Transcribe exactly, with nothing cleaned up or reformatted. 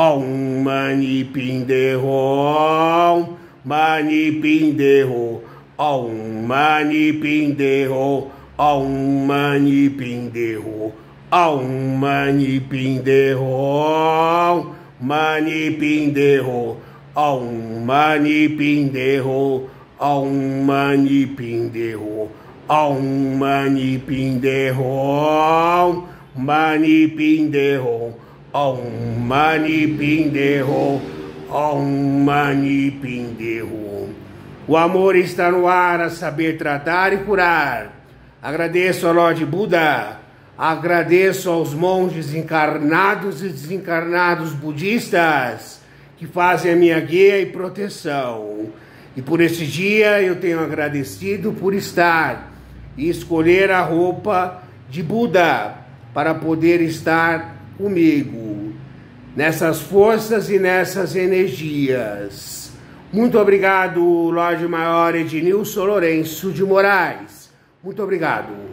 Om Mani Pindeho, Mani Pindeho, Om Mani Pindeho, Om Mani Pindeho, Om Mani Pindeho, Mani Pindeho, Om Mani Pindeho, Om Mani Pindeho, Om Mani Pindeho, Mani Pindeho, Om Mani Pindeho, Om Mani Pindeho. O amor está no ar, a saber tratar e curar. Agradeço ao Lorde Buda, agradeço aos monges encarnados e desencarnados budistas que fazem a minha guia e proteção. E por esse dia eu tenho agradecido por estar e escolher a roupa de Buda para poder estar comigo nessas forças e nessas energias. Muito obrigado, Lorde Maior Ednilson Lourenço de Moraes. Muito obrigado.